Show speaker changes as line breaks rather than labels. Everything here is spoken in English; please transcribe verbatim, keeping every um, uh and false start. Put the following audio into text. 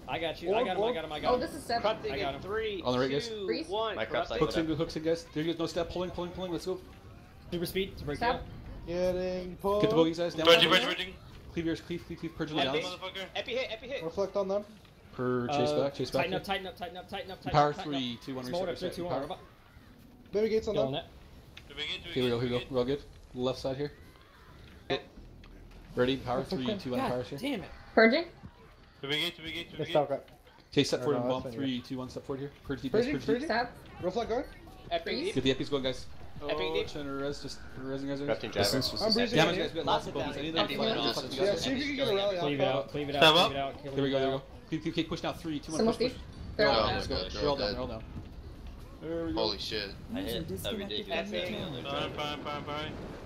I got you. I got him. I got him. I got
Oh,
him.
this is seven.
Corrupting
I got
in
him.
three,
On the right, guys.
two,
Freeze.
one.
My crap's
Corrupting.
Hooks in, hooks in, guys. There you go. No step. Pulling, pulling, pulling. Let's go.
Super speed to break
Stop.
out.
Getting pulled.
Get the bogeys, guys. Down.
Bridging,
down,
bridging,
down.
bridging.
Cleave yours. Cleave, cleave, cleave. Purge on the
Epi,
downs.
Motherfucker.
epi hit, epi hit.
Reflect on them.
Per chase
Uh,
back. Chase back.
Tighten
here.
up, tighten up, tighten up, tighten up, tighten
Power
up. tighten
three,
up.
two, one.
Small
Reset.
order, three,
reset.
two, one.
Power.
Robot.
Baby gates on
Kill on
them.
that.
Do we get, do we
Here we
get,
go. Here
do
we
we
go. We're all good. Left side here. Ready? Power three, two, one.
God
Powers here.
damn it.
Purging.
get? Do we get, do we get, do we
Missed
get?
out.
Okay, step
Or
forward
no,
and bump.
that's not
Three, two, one. Step forward here. Purge D P S.
Purging,
Purge D P S.
purging.
Stab.
Reflect going.
Epping deep.
Get the Eppies going, guys.
Epping
Oh,
deep.
trying to res, just resing guys.
Crafting
Distance
driver.
was
I'm
just-
breezing
Damage
in
guys, we
here.
got lots of bogey's. I need them to
Epping
fucking
just-
fucking
Yeah,
guys.
see if you can get a rally
Cleave
out.
it out, cleave it
Step
out,
up.
cleave it out.
There we go, there we go. Keep, keep, keep push now. Three, two, one,
Someone's
push,
deep.
push.
They're
Oh,
all
my
down.
Let's go.
God,
They're all
they're
down,
all
they're all down. There we go.
Holy shit.
I hit. That'd be ridiculous.
Epping.
Like,